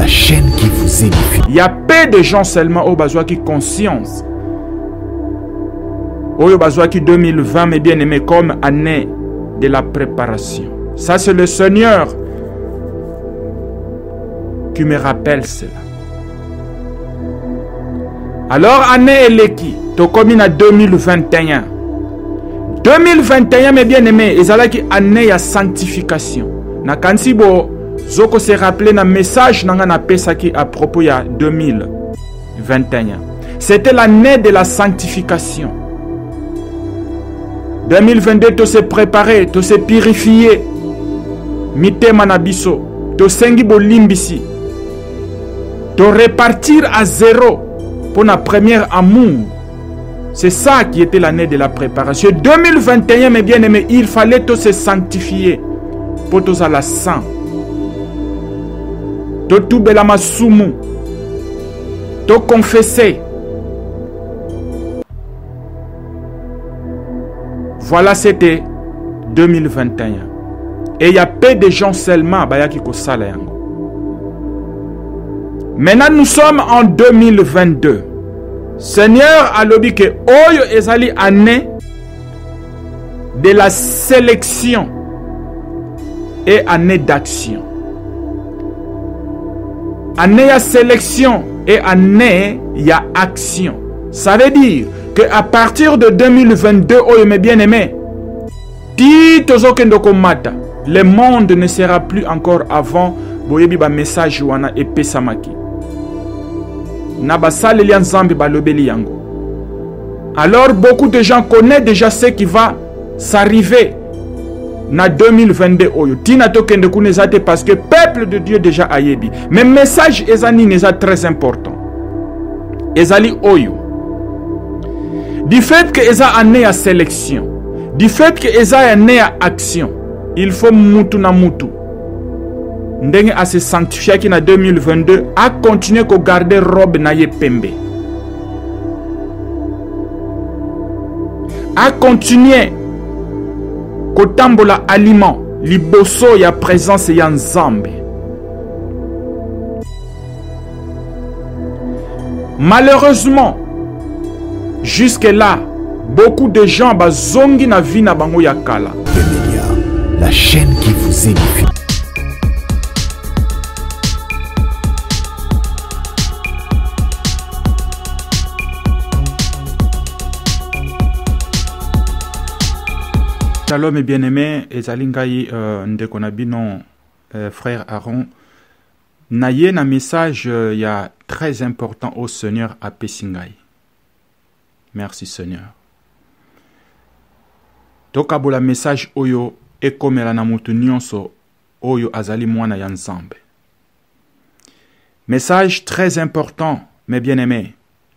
la chaîne qui vous édifie. Il y a peu de gens seulement au besoin qui conscience. Au besoin qui 2020, mes bien-aimés, comme année de la préparation. Ça, c'est le Seigneur qui me rappelle cela. Alors, année Eleki, tu commune à 2021. 2021, mes bien-aimés, ils allaient qui année à sanctification. Na kansibo, zoko se rappeler na message na pesaki à propos ya 2021. C'était l'année de la sanctification. 2022, tu se préparer, tu se purifier. Mite manabiso, tu sengi bolimbisi. Tu repartir à zéro pour la première amour. C'est ça qui était l'année de la préparation. 2021, mes bien-aimés, il fallait tous se sanctifier pour tous à la sang. Tout bela masumu. Tout confesser. Voilà, c'était 2021. Et il y a peu de gens seulement qui kosala yango. Maintenant, nous sommes en 2022. Seigneur a dit que Oyo ezali année de la sélection et année d'action. Année à sélection et année à action. Ça veut dire que à partir de 2022, Oyo mes bien-aimés, le monde ne sera plus encore avant boyebi ba message wana et pesamaki. Alors beaucoup de gens connaissent déjà ce qui va s'arriver na 2022 oyo. Tina tokende kunezate parce que peuple de Dieu déjà ayebi. Mais message ezani neza très important. Ezali oyo. Du fait que eza année à sélection, du fait que eza année à action, il faut mutu na mutu. Ndenge à se sanctifier qui na 2022 a continuer à garder robe na ye pembe. A continuer ko tambola aliment liboso ya présence ya nzambe. Malheureusement, jusque là, beaucoup de gens bazongi na vie na bango ya kala. La chaîne qui vous édifie. Shalom et bien-aimés, et Zalingaï Ndekonabino, frère Aaron. Naye na message il y a très important au Seigneur à Pessingaï. Merci Seigneur. Tokabola message oyo ekomela na mutu nyonso oyo azali mwana ya nzambe. Message très important, mes bien-aimés.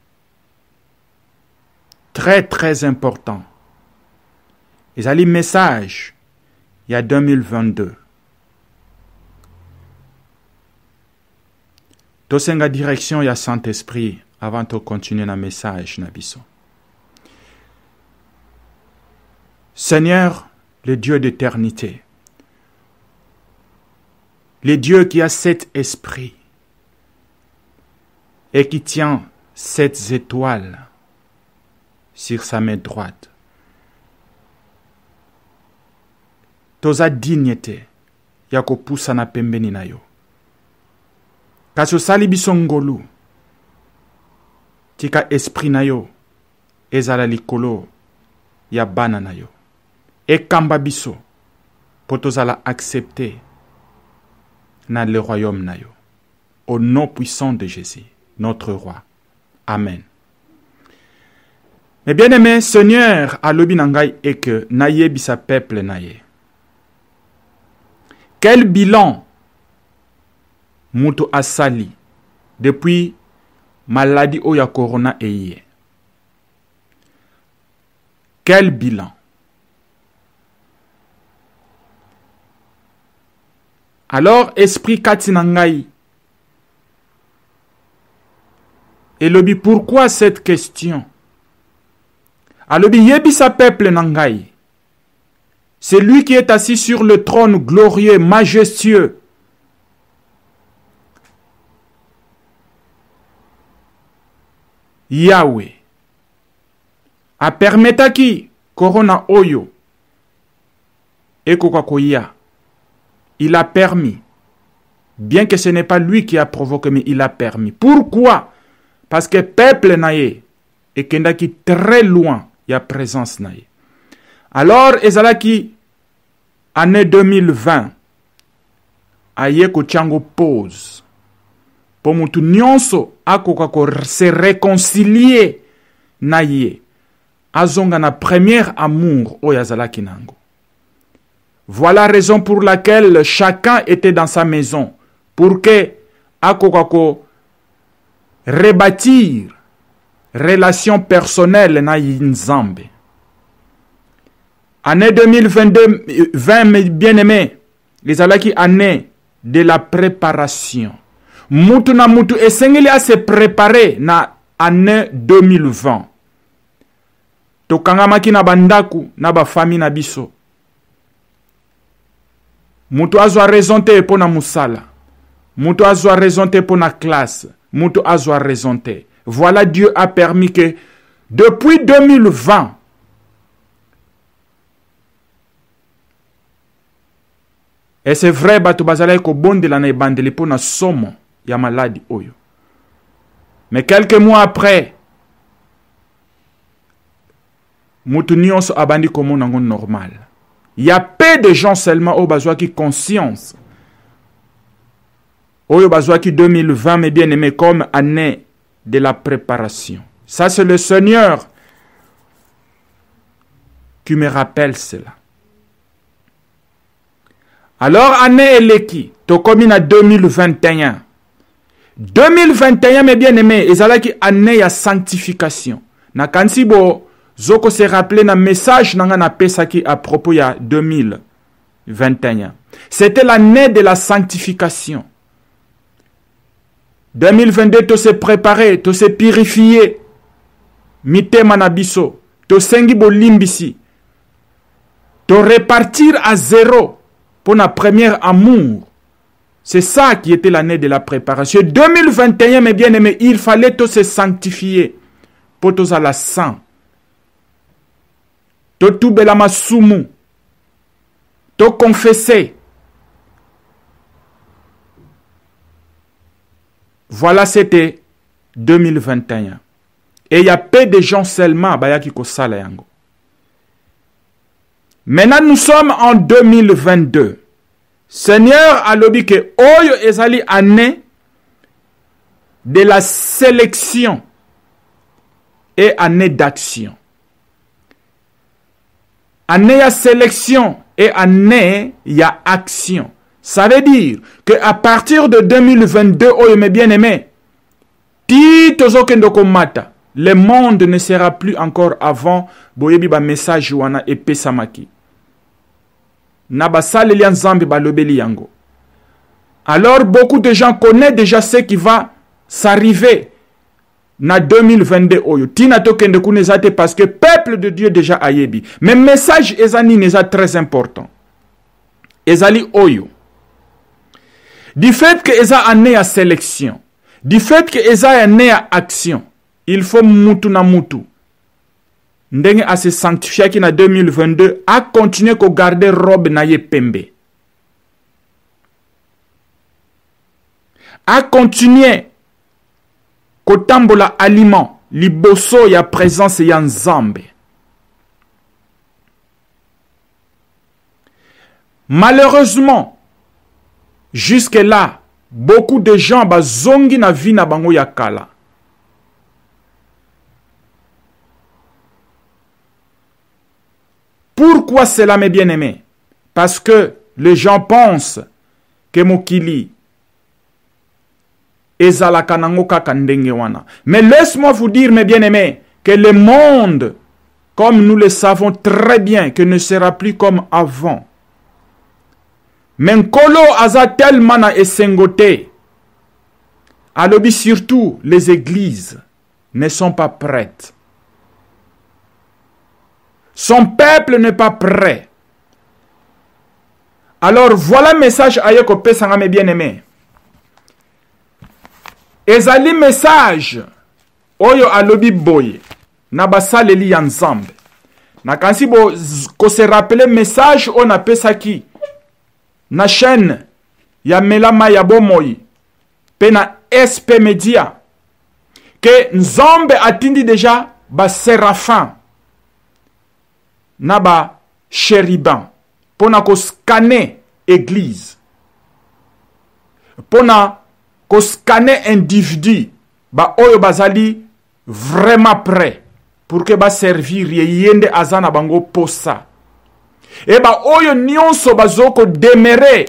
Très très important. Ezali message il y a 2022. Tosenga direction ya Saint-Esprit avant de continuer na message nabiso. Seigneur, le Dieu d'éternité, le Dieu qui a 7 esprits et qui tient 7 étoiles sur sa main droite. Toza dignité ya kopusa na pembeni na yo. Kasi osali biso ngolu, tika esprit na yo ezala likolo ya bana na yo. Ekamba biso po tozala accepter na le royaume na yo. Au nom puissant de Jésus, notre roi. Amen. Mais bien aimé, Seigneur alobi nangai et que naye bisa peuple naye. Quel bilan mutu asali depuis maladie oya corona eye? Quel bilan? Alors esprit katinangai elobi pourquoi cette question? Alobi yebisa peuple nangai. C'est lui qui est assis sur le trône glorieux, majestueux. Yahweh apermetaki corona oyo ekoka koya. Il a permis. Bien que ce n'est pas lui qui a provoqué, mais il a permis. Pourquoi? Parce que peuple naye et kendaki très loin y a présence naye. Alors ezalaki année 2020 aye ko chango pause. Po mutu nyonso akoka ko se réconcilier naye. Azonga na premier amour oyazalaki nango. Voilà la raison pour laquelle chacun était dans sa maison. Pour que akokako rebâtir relation personnelle na Nzambe. Année 2022, 20 bien-aimés, les alaki année de la préparation. Mutu na mutu esengeli a se préparer na année 2020. Tokangamaki na bandaku na ba famille na biso. Mutu azwa raison te pona musala. Mutu azwa raison te pona classe. Mutu azwa raison te. Voilà, Dieu a permis que depuis 2020, et c'est vrai, bato bazala ko bonde la na bandeli pona somo ya maladi oyo. Mais quelques mois après, mutu nyonso abandi komo nango normal. Il y a peu de gens seulement au besoin qui conscience. Au besoin qui 2020, mais bien aimé comme année de la préparation. Ça, c'est le Seigneur qui me rappelle cela. Alors, année eleki, to comme à 2021. 2021, mes bien aimés, ezala qui année ya sanctification. Na kansibo, zoko se rappeler na message nanga na pesaki à propos ya 2021. C'était l'année de la sanctification. 2022, to se préparer, to se purifier. Mitema na biso, to sengi bolimbisi. To repartir à zéro pour la première amour. C'est ça qui était l'année de la préparation. 2021, mes bien-aimés, il fallait to se sanctifier pour to la saint. To tout belama sumu. To confesser. Voilà, c'était 2021. Et il y a peu de gens seulement bayaki ko sala yango. Maintenant, nous sommes en 2022. Seigneur a lobi que oyo ezali année de la sélection et année d'action. Année ya sélection et année ya action. Ça veut dire que à partir de 2022, oyo mes bien-aimés, ti tozokendo komata, le monde ne sera plus encore avant boyebi ba message wana epesamaki. Nabasale lian zambi balobeli yango. Alors beaucoup de gens connaissent déjà ce qui va s'arriver na 2022 oyo. Tina tokende kunezate parce que peuple de Dieu déjà ayebi. Mais message ezani neza très important. Ezali oyo. Du fait que eza année à sélection, du fait que eza année à action, il faut mutu na mutu. Ndenge a se sanctifier qui na 2022 a continuer ko garder robe na ye pembe. A continuer ko tambola aliment liboso ya présence ya Nzambe. Malheureusement, jusque-là, beaucoup de gens bazongi na vie na bango ya kala. Pourquoi cela, mes bien-aimés? Parce que les gens pensent que Mokili ezalaka nango kaka ndenge wana. Mais laisse-moi vous dire, mes bien-aimés, que le monde, comme nous le savons très bien, que ne sera plus comme avant. Mais Nkolo aza tellement na esengote. Alobi surtout, les églises ne sont pas prêtes. Son peuple n'est pas prêt. Alors voilà le message ayeko pesanga mes bien-aimés. Ezali message oyo alobi boye na basaleli ya nzambe nakanisi bo ko se rappeler message on apesaki na chaîne ya melama ya bomoi pe na SP Media que nzambe atindi déjà ba séraphin na ba chérubin pona ko scanner église pona ko scanner individu ba oyo bazali vraiment prêt pour que ba servir yende azana bango posa et ba oyo nyonso bazoko demeurer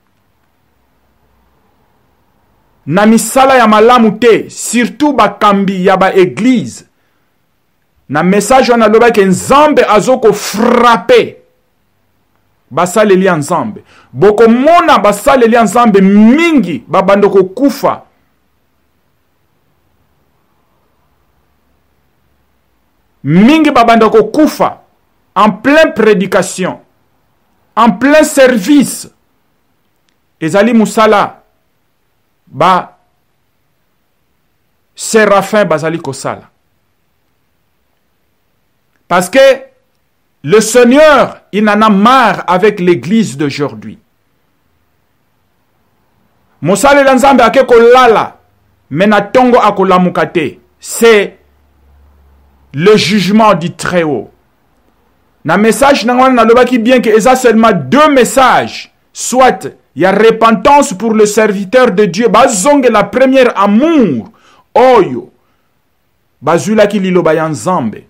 na misala ya malamu te surtout ba kambi ya ba église na message wana loba ke nzambe azoko frapper basaleli ya nzambe boko mona basaleli ya nzambe mingi babando ko kufa mingi babando ko kufa en pleine prédication en plein service ezali musala ba séraphin bazali kosala parce que le Seigneur il en a marre avec l'église d'aujourd'hui. Mosale lanzambe ake kolala mena tongo akolamukate c'est le jugement du Très-Haut. Na message na lobaki bien que eza seulement deux messages, soit il y a repentance pour le serviteur de Dieu, bazonge la première amour, oyo, bazula ki liloba ya nzambe.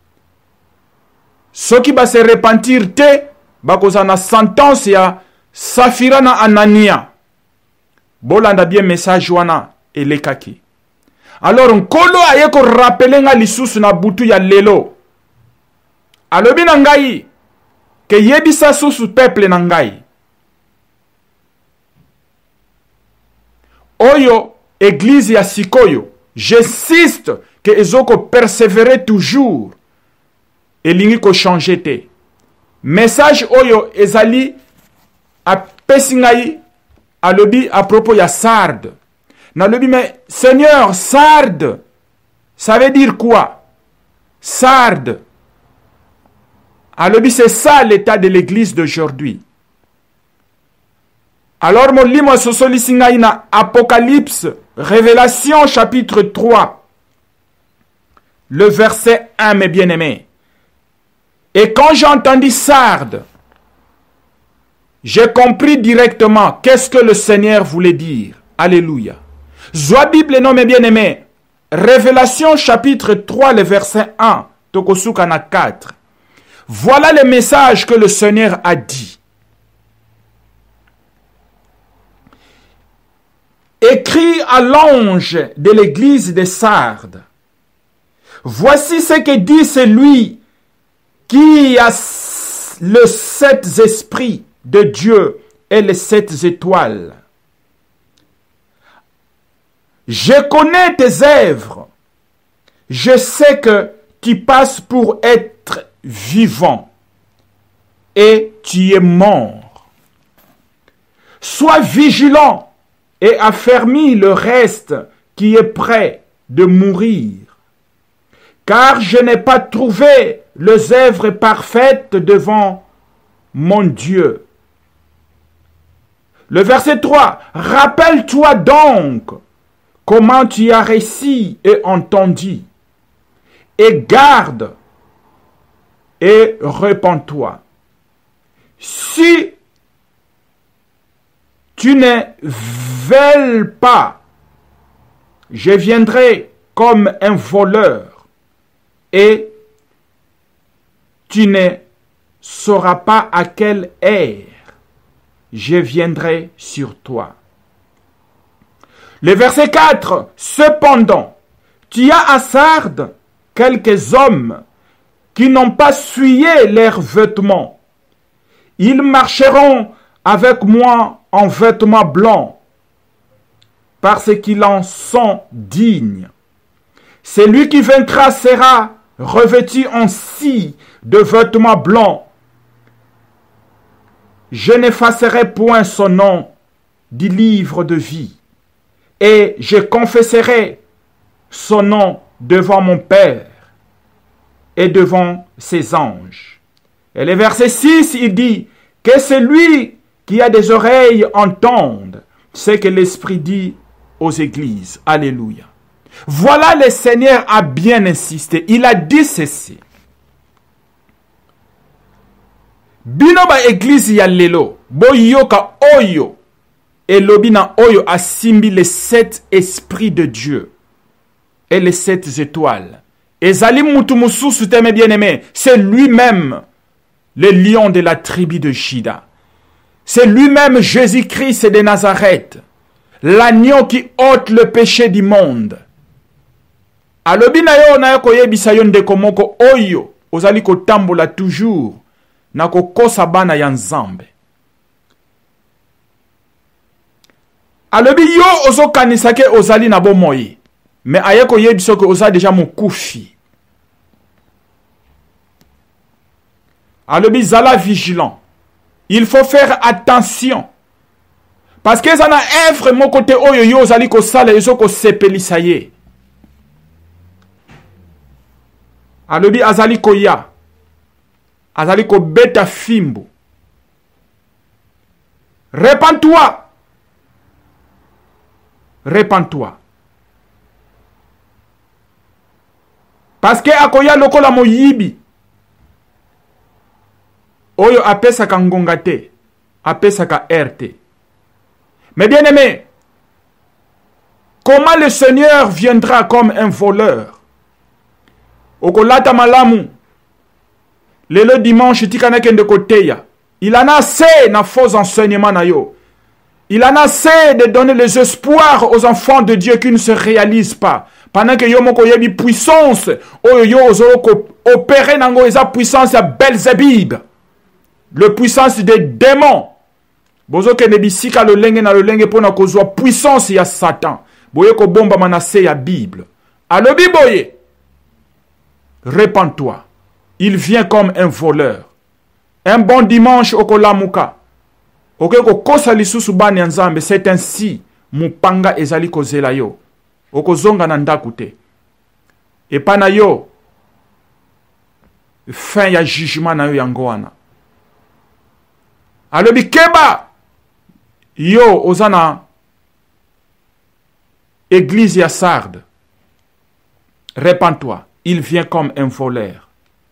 Ceux qui va se repentir te, bakoza na sentence ya Safira na Anania. Bolanda bien message wana elekaki. Alors nkolo aye ko rappeler nga lisusu na butu ya lelo. Alobi na ngai ke yebisa susu peuple na ngai. Oyo église ya sikoyo, j'insiste que ezoko persévérer toujours. Elingi ko changer te. Message oyo ezali a pesingai alobi à propos ya Sardes. Nalobi mais Seigneur, Sardes, ça veut dire quoi? Sardes. Alobi c'est ça l'état de l'église d'aujourd'hui. Alors mon limo sosoli singai na Apocalypse, Révélation chapitre 3. Le verset 1 mes bien-aimés. Et quand j'ai entendu Sardes, j'ai compris directement qu'est-ce que le Seigneur voulait dire. Alléluia. Zoa Bible non mes bien-aimés. Révélation chapitre 3, le verset 1. Tokosuka na 4. Voilà le message que le Seigneur a dit. Écrit à l'ange de l'église de Sardes. Voici ce que dit celui qui a le 7 esprits de Dieu et les 7 étoiles. Je connais tes œuvres. Je sais que tu passes pour être vivant et tu es mort. Sois vigilant et affermis le reste qui est prêt de mourir. Car je n'ai pas trouvé les œuvres parfaites devant mon Dieu. Le verset 3. Rappelle-toi donc comment tu as réussi et entendu. Et garde et repens-toi. Si tu ne veuilles pas, je viendrai comme un voleur. Et tu ne sauras pas à quelle heure je viendrai sur toi. Le verset 4. Cependant, tu as à Sardes quelques hommes qui n'ont pas souillé leurs vêtements. Ils marcheront avec moi en vêtements blancs, parce qu'ils en sont dignes. Celui qui vaincra sera revêtu ainsi de vêtements blancs. Je n'effacerai point son nom du livre de vie, et je confesserai son nom devant mon Père et devant ses anges. Et le verset 6, il dit que celui qui a des oreilles entende ce que l'Esprit dit aux églises. Alléluia. Voilà, le Seigneur a bien insisté. Il a dit ceci. Bino ba église ya lelo, boyoka oyo, et lobina oyo asimbi les 7 esprits de Dieu et les 7 étoiles. Et Zalim Mutumusou teme bien-aimé, c'est lui-même le lion de la tribu de Juda. C'est lui-même Jésus-Christ de Nazareth, l'agneau qui ôte le péché du monde. Alobina yo na yo koyebisa yo ndeko moko oyo, ozali kotambola toujours na kokosa bana ya Nzambe. Alobi yo ozo kanisa ke ozali na bomoi, mais aye koyebisa ke oza déjà mokufi. Alobi zala vigilant. Il faut faire attention. Parce que ça na œuvre mon côté oyo yo ozali ko sala ezo ko sepelisa ye. Alobi azali koya. Azali ko beta fimbo. Répands-toi. Répands-toi. Parce que akoya lokola moyibi. Oyo apesaka ngonga te. Apesaka RT. Mais bien aimé, comment le Seigneur viendra comme un voleur? Okolata malamu. Le dimanche, tikana kende koteya. Il en a assez na faux enseignement na yo. Il en a assez de donner les espoirs aux enfants de Dieu qui ne se réalisent pas. Pendant que yo moko yebi puissance, oyo yo ozo opérer nango eza puissance ya Belzébub. Le puissance des démons. Bozo ke nebisika lo lenge na lo lenge pona kozwa puissance ya Satan. Boye ko bomba manase ya Bible. Alobi boye. Répands-toi. Il vient comme un voleur. Un bon dimanche okolamuka. Oke ko kosa lisusu bani Nzambe, c'est ainsi mupanga ezali kozela yo. Okozonga na ndaku te. Et pana yo fin ya jugement na yo yango wana. Alobi keba yo ozana église ya Sardes. Répands-toi. Il vient comme un voleur.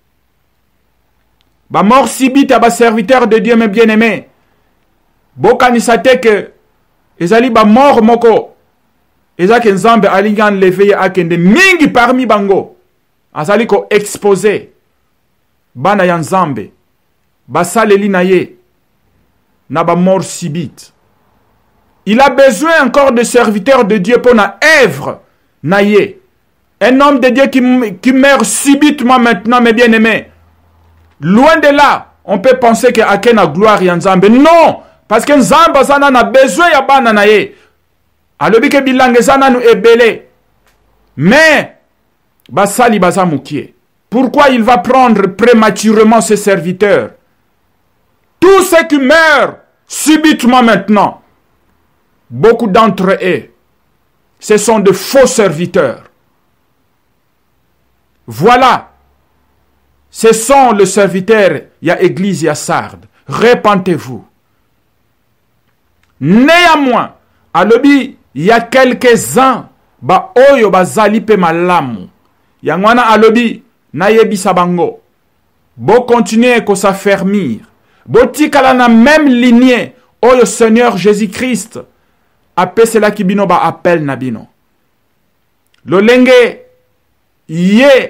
Ba mort subite à ba serviteur de Dieu, mes bien-aimés. Bokanisate que ezali ba mort moko. Ezaki Nzambe alingan leveye akende mingi parmi bango. Azali ko exposé. Bana ya Nzambe. Ba saleli na ye. Na ba mort subite. Il a besoin encore de serviteurs de Dieu pour na œuvre na ye. Un homme de Dieu qui meurt subitement maintenant, mes bien-aimés. Loin de là, on peut penser que akena gloire ya Nzambe. Non, parce que Nzambe sana na besoin ya bana na ye. Alobi ke bilange sana nu ebele. Mais basali baza mukie. Pourquoi il va prendre prématurément ses serviteurs? Tous ceux qui meurent subitement maintenant, beaucoup d'entre eux, ce sont de faux serviteurs. Voilà. Ce sont les serviteurs, il y a église, il y a Sardes. Répentez-vous. Néanmoins, à l'obi, il y a quelques-uns, ba oyo bazali pe malamu. Yangwana à l'obi, na yebi sabango. Bo continuer ko s'affermir. Bo tikala na même lignée, oyo Seigneur Jésus-Christ. Ape cela ki bino ba appel na bino. Lolenge, ye,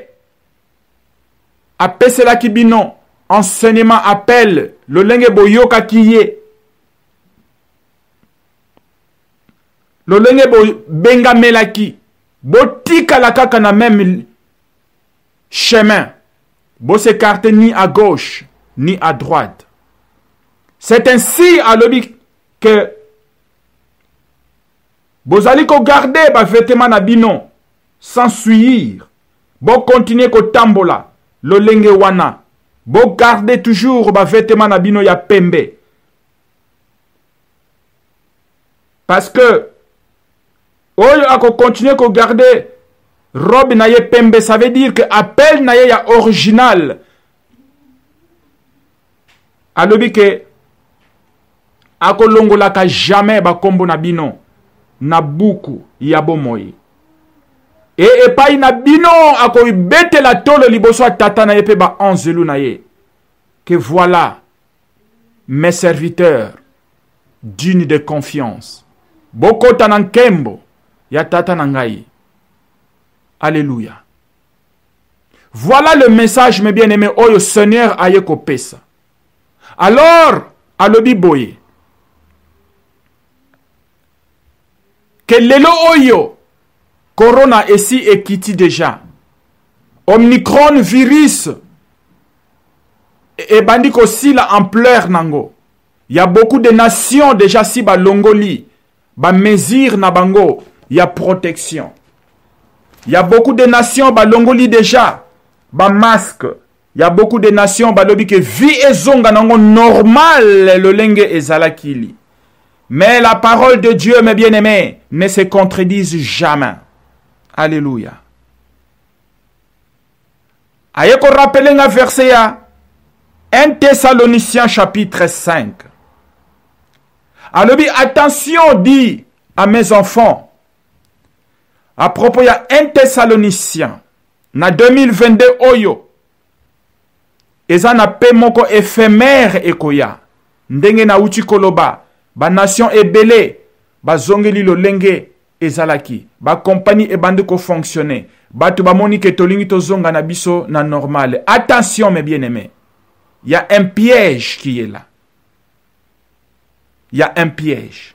ape cela ki bino, enseignement appel, le lenge boyoka kiye. Le lenge bo benga melaki, bo tika la kaka na même chemin, bo s'écarte ni à gauche, ni à droite. C'est ainsi à l'objet que bozali ko garder ba vêtement na bino, sans suivre, bo continuer ko tambola. Le lenge wana. Bo garder toujours ba vêtement na bino ya pembe. Parce que oyo ako continuer ko garder robe na ye pembe, ça veut dire que appel na ye ya original. Alobi ke akolongola ka jamais ba kombo na bino na buku ya bomoi. Et pas na bino akoy bete la tolo liboso tata na ye pe ba anzelu na ye. Que voilà mes serviteurs dignes de confiance. Boko tanankembo ya tata nangai. Alléluia. Voilà le message, mes bien-aimés, oyo Seigneur aye kopesa. Alors, alobi boye, que lelo oyo, corona esi ekiti déjà, Omicron virus, et bandiko si la ampleur nango. Il y a beaucoup de nations déjà si ba longoli, ba mesure na bango, il y a protection. Il y a beaucoup de nations ba longoli déjà, ba masque. Il y a beaucoup de nations ba lobi que vie ezonga nango normal le lenge ezalakili. Mais la parole de Dieu, mes bien-aimés, ne se contredise jamais. Alléluia. Aye ko rappeler nga verset ya 1 Thessaloniciens chapitre 5. Alobi, attention, dit à mes enfants, à propos, il y a 1 Thessaloniciens, na 2022 oyo, eza na pe moko éphémère ekoya, ndenge na uchi koloba, ba nation ebele, ba zongeli lo lenge ezalaki, ba compagnie ebande ko fonctionner, ba tu ba moni ke tolingi to zonga na biso na normal. Attention, mes bien-aimés. Il y a un piège qui est là. Il y a un piège.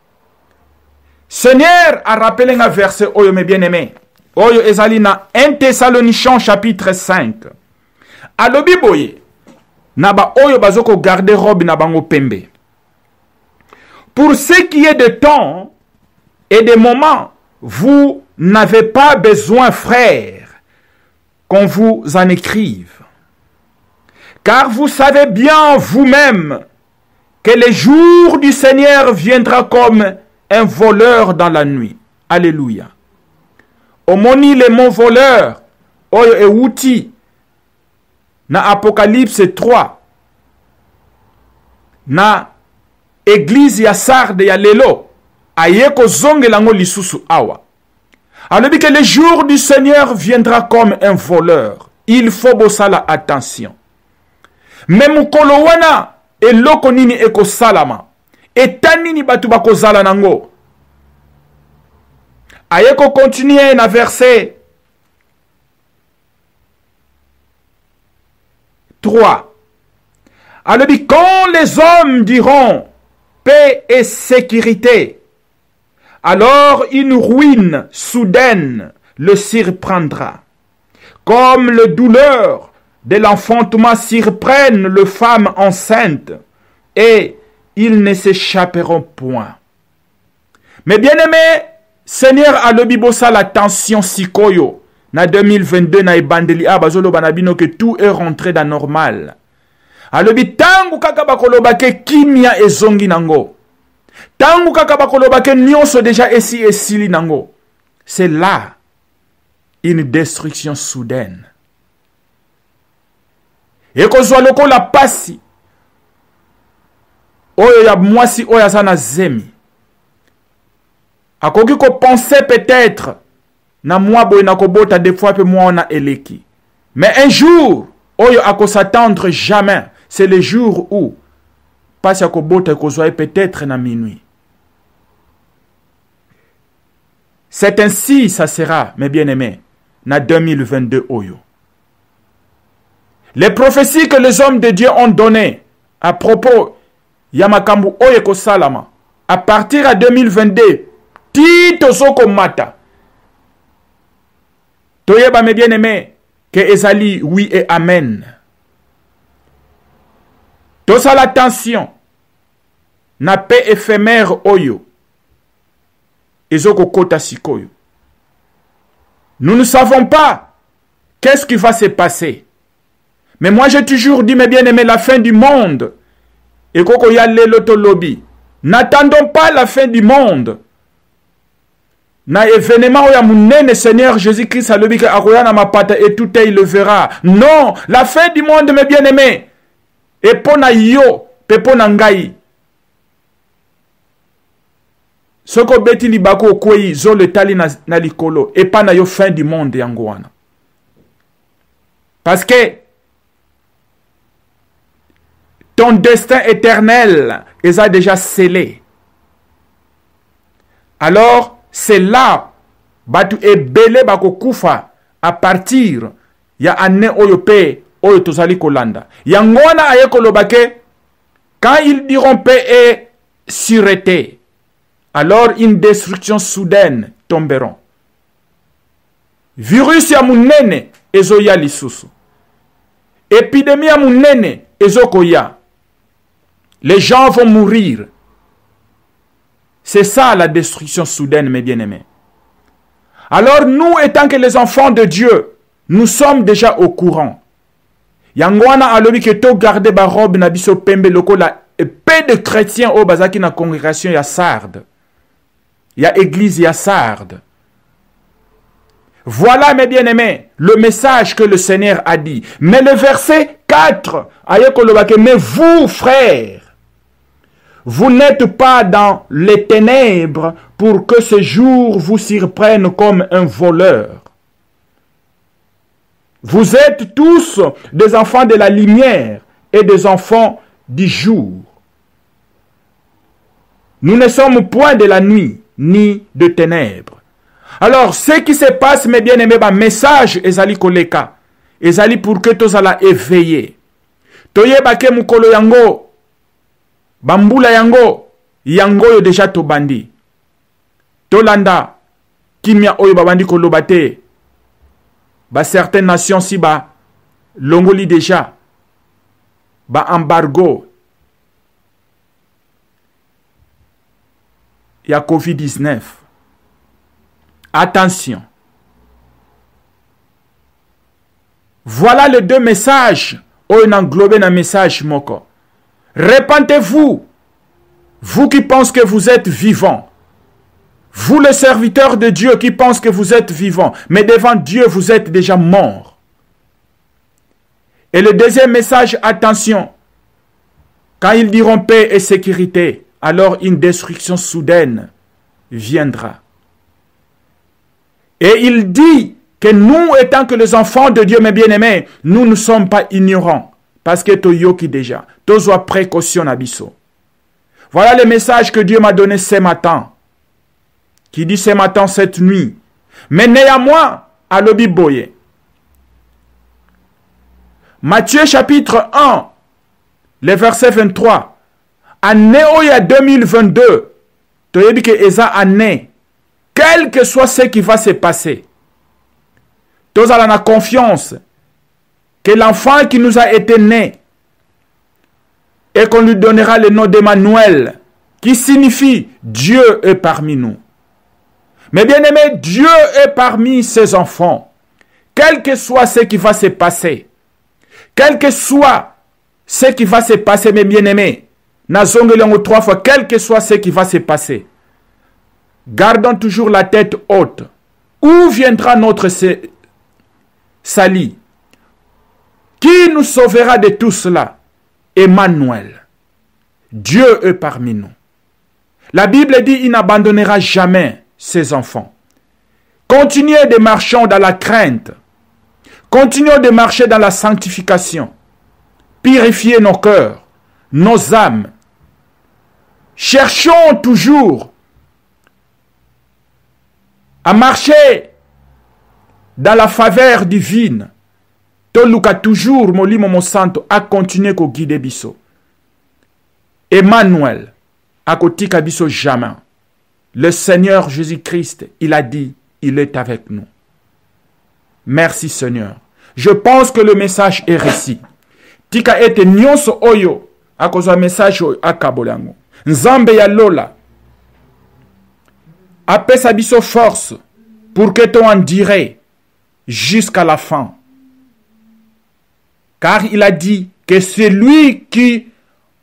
Seigneur a rappelé un verset, oyo mes bien-aimés. Oyo ezalina 1 Thessaloniciens chapitre 5. Alobi boye. Naba oyo bazoko garder robe na bango pembe. Pour ce qui est de temps et de moments, vous n'avez pas besoin, frères, qu'on vous en écrive. Car vous savez bien vous-même que le jour du Seigneur viendra comme un voleur dans la nuit. Alléluia. Omoni le mot voleur, oyo e wuti, na Apocalypse 3, na église ya Sarde ya lelo, ayeko zonge lango lisusu awa. Alors que le jour du Seigneur viendra comme un voleur. Il faut bosala attention. Même kolo wana eloko nini eko salama. Etanini batu bako zala nango. Ayeko continuer na verset 3. Alors quand les hommes diront paix et sécurité, alors une ruine soudaine le surprendra. Comme le douleur de l'enfantement surprennent les femmes enceintes, et ils ne s'échapperont point. Mais bien aimé, Seigneur a le bibosa la tension sikoyo. Na 2022 na ebandeli abazolo banabino que tout est rentré dans normal. Alobi tangu kaka bakoloba ke kimia ezongi nango. Tangu kaka bakoloba ke nyonso déjà esili nango. C'est là une destruction soudaine. Et kozwa loko la pasi. Oyo ya mwasi oyo sana zemi. Akoki ko penser peut-être na mwa boy na kobota des fois pe mwa na eleki. Mais un jour oyo ako s'attendre jamais, c'est le jour où passe akobota kozwa peut-être na minuit. C'est ainsi ça sera, mes bien-aimés, na 2022 oyo. Les prophéties que les hommes de Dieu ont données à propos Yamakambu Oyeko Salama, à partir de 2022, Tito Soko Mata, Toyeba mes bien-aimés, que Ezali, oui et amen. Tout ça l'attention, na paix éphémère Oyo, Ezoko Kota Sikoyo. Nous ne savons pas qu'est-ce qui va se passer. Mais moi j'ai toujours dit, mes bien-aimés, la fin du monde. Et koko ya lelo to lobby. N'attendons pas la fin du monde. na événement ya munene Seigneur Jésus-Christ alobi ke akoya na mapata et tout il le verra. Non, la fin du monde mes bien-aimés. Et pona yo, pe pona ngai. Soko beti libako kwei zo le tali na likolo et pas na yo fin du monde yango wana. Parce que ton destin éternel est déjà scellé. Alors, c'est là batu ebele bako kufa à partir ya ane oyope oyo tozali kolanda. Yangona aye kolobake quand ils diront paix et sûreté, alors une destruction soudaine tomberont. Virus ya munene ezoya lisusu. Épidémie ya munene ezokoya. Les gens vont mourir. C'est ça la destruction soudaine, mes bien-aimés. Alors nous, étant que les enfants de Dieu, nous sommes déjà au courant. Yangwana alobi que to garde ba robe na biso pembe loko la peu de chrétiens au bazaki na congrégation ya Sardes. Ya église ya Sardes. Voilà, mes bien-aimés, le message que le Seigneur a dit. Mais le verset 4, mais vous, frères, vous n'êtes pas dans les ténèbres pour que ce jour vous surprenne comme un voleur. Vous êtes tous des enfants de la lumière et des enfants du jour. Nous ne sommes point de la nuit ni de ténèbres. Alors, ce qui se passe, mes bien-aimés, message ezali koleka. Ezali pour que tous ala éveillé. Toye bake mukolo yango. Bambula yango. Yango yo déjà to bandi. Tolanda. Kimia oyo babandi kolobate. Ba certaines nations si ba. Longoli déjà. Ba embargo. Ya COVID-19. Attention. Voilà les deux messages. On englobe un message moko. Répentez-vous. Vous qui pensez que vous êtes vivants. Vous les serviteurs de Dieu qui pensent que vous êtes vivants. Mais devant Dieu, vous êtes déjà morts. Et le deuxième message, attention. Quand ils diront paix et sécurité, alors une destruction soudaine viendra. Et il dit que nous, étant que les enfants de Dieu, mes bien-aimés, nous ne sommes pas ignorants. Parce que toyoki déjà. Tozoa précaution abisso. Voilà le message que Dieu m'a donné ce matin. Qui dit ce matin, cette nuit. Mais néanmoins, à l'obiboye. Matthieu chapitre 1, le verset 23. Année oya 2022. Toyebi que eza année. Quel que soit ce qui va se passer, nous avons la confiance que l'enfant qui nous a été né et qu'on lui donnera le nom d'Emmanuel, qui signifie Dieu est parmi nous. Mais bien aimé, Dieu est parmi ses enfants. Quel que soit ce qui va se passer, quel que soit ce qui va se passer, mes bien-aimés, trois fois, quel que soit ce qui va se passer, gardons toujours la tête haute. Où viendra notre salut? Qui nous sauvera de tout cela? Emmanuel. Dieu est parmi nous. La Bible dit il n'abandonnera jamais ses enfants. Continuez de marcher dans la crainte. Continuons de marcher dans la sanctification. Purifiez nos cœurs, nos âmes. Cherchons toujours à marcher dans la faveur divine. Toluka toujours molimo mo santo a continuer ko guider biso. Emmanuel a kotika biso jamais. Le Seigneur Jésus-Christ, il a dit, il est avec nous. Merci Seigneur. Je pense que le message est réussi. Tika ete nyonso oyo akozwa message oyo akabolango. Nzambe ya lola. Apesa biso force pour que tu en dirais jusqu'à la fin. Car il a dit que celui qui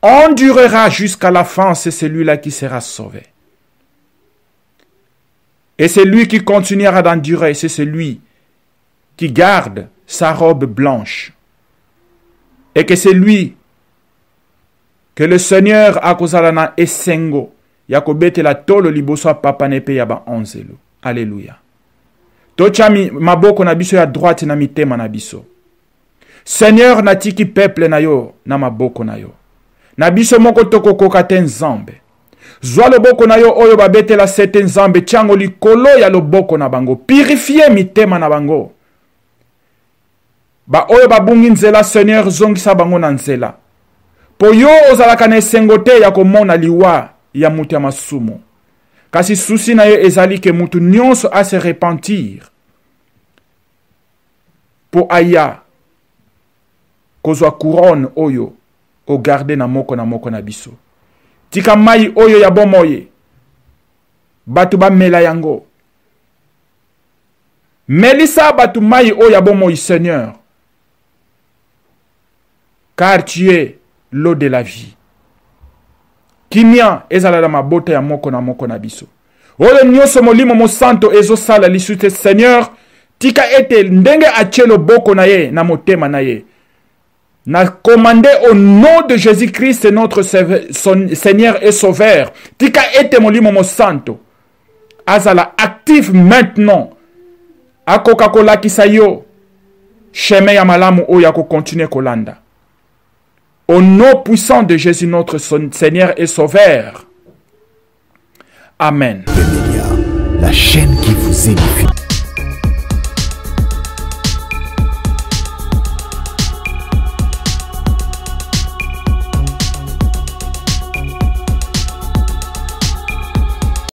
endurera jusqu'à la fin, c'est celui-là qui sera sauvé. Et c'est lui qui continuera d'endurer, c'est celui qui garde sa robe blanche. Et que c'est lui que le Seigneur a kozala na esengo ya kobetela tolo liboso papa nepe ya ba onzelo. Alléluia. Tochami maboko na biso ya droite na mitema na biso. Seigneur natiki peuple na yo na maboko na yo. Na biso moko tokokoka te nzambe. Zwa loboko na yo oyo babetela sete nzambe tiango likolo ya loboko na bango. Purifier mitema na bango. Ba oyo babungi nzela Seigneur zongisa bango na nzela. Po yo ozalaka na esengo te ya komona liwa ya mutu ya masumu. Kasi susi na yo ezali ke mutu nyonso a se repentir. Po aya kozwa couronne oyo o garde na moko na biso. Tika mai oyo ya bomoye. Batu ba mela yango. Melisa batu mai oyo ya bomoye Seigneur. Car tu es l'eau de la vie. Kimia ezala na mabota ya moko na biso. Oyo nyoso molimo mo santo ezo sala lisute Seigneur. Tika ete ndenge achelo boko na ye na motema na ye. Na commandé au nom de Jésus-Christ notre Seigneur et Sauveur. Tika ete molimo mo santo. Azala actif maintenant. Akoka kolakisa yo. Chemin ya malamu o ya ko continuer kolanda. Au nom puissant de Jésus notre Seigneur et Sauveur. Amen. La chaîne qui vous édifie.